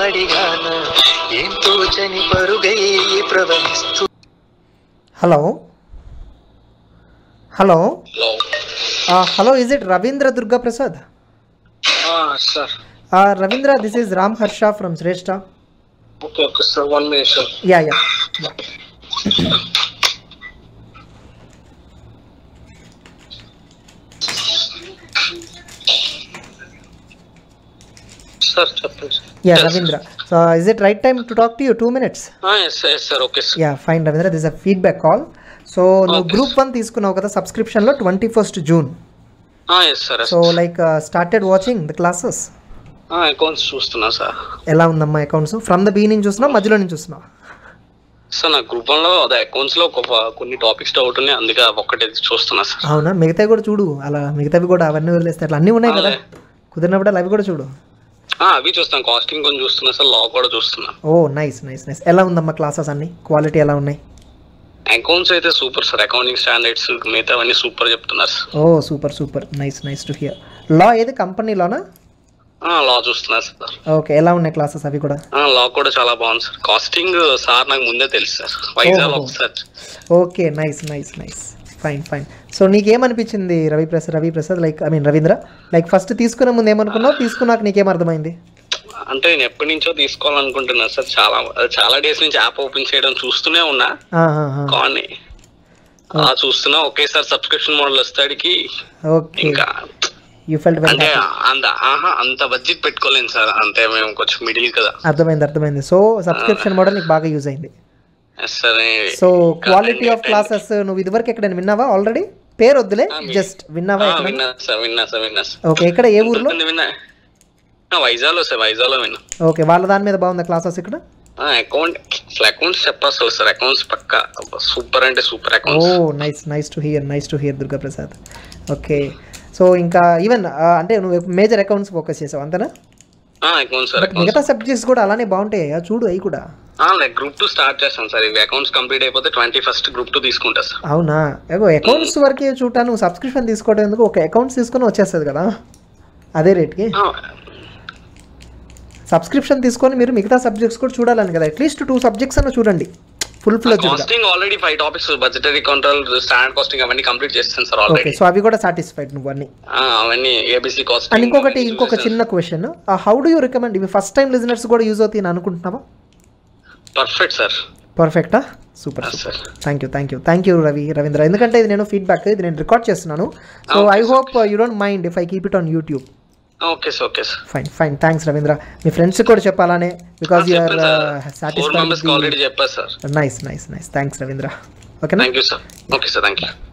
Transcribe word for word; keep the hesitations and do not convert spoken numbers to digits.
అడిగాను ఏం తోచని పరుగై ప్రవహిస్తూ. Hello hello hello hello is it Ravindra Durga Prasad? Sir Ravindra, this is Ram Harsha from Shreshtha. Okay okay sir, one minute sir. Yeah yeah sir చెప్పండి sir. Yeah Ravindra, so is it right time to talk to you? Two minutes. Sir okay sir. Yeah fine Ravindra, this a feedback call. So నువ్వు group one తీసుకున్నావు కదా సబ్స్క్రిప్షన్లో twenty first June. So like started watching the classes. Accounts చూస్తున్నా sir. ఎలా ఉందమ్మా accounts? From the beginning చూస్తున్నావు, మధ్యలో నుంచి చూస్తున్నావు? సార్ నా గ్రూప్ వన్ లో అదే అకౌంట్స్ లో కొన్ని టాపిక్స్ డౌట్ ఉన్నాయి, అందుకే ఒక్కటే చూస్తున్నా సార్. అవునా? మిగతావి కూడా చూడు, అలా మిగతావి కూడా అవన్నీ వదిలేస్తే అట్లా అన్నీ ఉన్నాయి కదా, కుదిరినప్పుడు అవి కూడా చూడు. అవి చూస్తాను, కాస్టింగ్ కొంచెం చూస్తున్నా సార్, లా కూడా చూస్తున్నా. Oh nice nice nice. ఎలా ఉందమ్మా క్లాసెస్ అన్ని? క్వాలిటీ ఎలా ఉన్నాయి? అకౌంట్స్ అయితే సూపర్ సార్, అకౌంటింగ్ స్టాండర్డ్స్ మిగతా అవన్నీ సూపర్ చెప్తున్నారు sir. Oh super super, nice nice to hear. Law ఏది కంపెనీలోనా? లా చూస్తున్నా సార్. ఓకే, ఎలా ఉన్నాయి క్లాసెస్ అవి కూడా? లా కూడా చాలా బాగుంది సార్. కాస్టింగ్ సార్ నాకు ముందే తెలుసు సార్, వైజాగ్ ఒకసారి. Okay nice nice nice, fine fine. So నీకేమనిపించింది Ravi Prasad Ravi Prasad like I mean Ravindra, like first తీసుకునే ముందు ఏమనుకున్నావు, తీసుకున్నాక నీకేం అర్థమైంది? అంటే నేను ఎప్పటి నుంచో తీసుకోవాలనుకుంటున్నా సార్, చాలా చాలా డేస్ నుంచి యాప్ ఓపెన్ చేయడం చూస్తూనే ఉన్నా, కానీ అలా చూస్తున్నా ఒకేసారి సబ్స్క్రిప్షన్ మోడల్ వస్తాడికి ఇంకా అంటే అంత ఆహా అంత బడ్జెట్ పెట్టుకోలేను సార్, అంతే మేము కొంచెం మిడిల్ కదా. అర్థమైంది అర్థమైంది. సో సబ్స్క్రిప్షన్ మోడల్ నీకు బాగా యూజ్ అయింది. సో క్వాలిటీ ఆఫ్ క్లాసెస్ నువ్వు ఇదివరకు ఎక్కడైనా విన్నావా? ఆల్రెడీ పేరు వద్దులే, జస్ట్ విన్నావా? విన్నా సార్ విన్నా సార్ విన్నా సార్. ఓకే, ఎక్కడ, ఏ ఊర్లో? విన్నా వైజాగ్ లో సార్, వైజాగ్ లో విన్నా. ఓకే, వాళ్ళ దాని మీద బాగుందా క్లాసెస్ ఇక్కడ? అకౌంట్ అసలు అకౌంట్స్ చెప్పాలి సార్, అకౌంట్స్ పక్కా సూపర్ అంటే super accounts. Oh nice nice to hear nice to hear Durga Prasad. Okay, so ఇంకా ఈవెన్ అంటే నువ్వు మేజర్ అకౌంట్స్ ఫోకస్ చేసావు అంతేనా? అకౌంట్స్ మిగతా సబ్జెక్ట్స్ కూడా అలానే బాగుంటాయి చూడు, అవి కూడా. లైక్ గ్రూప్ టూ స్టార్ట్ చేస్తాం సార్, ఇవి అకౌంట్స్ కంప్లీట్ అయిపోతే ట్వంటీ ఫస్ట్ గ్రూప్ టూ తీసుకుంటా సార్. అవునా? అకౌంట్స్ వరకే చూడటా, నువ్వు సబ్స్క్రిప్షన్ తీసుకోవడం ఎందుకు? ఒక అకౌంట్స్ తీసుకొని వచ్చేస్తుంది కదా అదే రేట్కి. సబ్స్క్రిప్షన్ తీసుకొని మీరు మిగతా సబ్జెక్ట్స్ కూడా చూడాలని కదా, అట్లీస్ట్ టూ సబ్జెక్ట్స్ అన్న చూడండి ఫుల్ ఫ్లెడ్జ్డ్ గా. Costing already five topics, budgetary control, standard costing అవన్నీ కంప్లీట్ చేస్తాను సార్ ఆల్రెడీ. ఓకే, సో అవి కూడా సాటిస్ఫైడ్ నువ్వు అన్ని? అవన్నీ ఏబీసీ కాస్టింగ్. అండ్ ఇంకొకటి ఇంకొక చిన్న question, how do you recommend ఇవి ఫస్ట్ టైం లిజనర్స్ కూడా యూజ్ అవుతాయి అనుకుంటున్నావా? Perfect sir. పర్ఫెక్టా? Super super, thank you thank you thank you Ravi Ravindra. ఎందుకంటే ఇది నేను ఫీడ్బ్యాక్, ఇది నేను రికార్డ్ చేస్తున్నాను. So I hope you don't mind if I keep it on YouTube. Okay sir okay sir. Fine fine, thanks Ravindra. మీ friends కూడా చెప్పాలనే, because you are satisfied. Already చెప్పారు sir. Nice nice nice, thanks Ravindra. ఓకేనా? Thank you sir. Okay sir, thank you.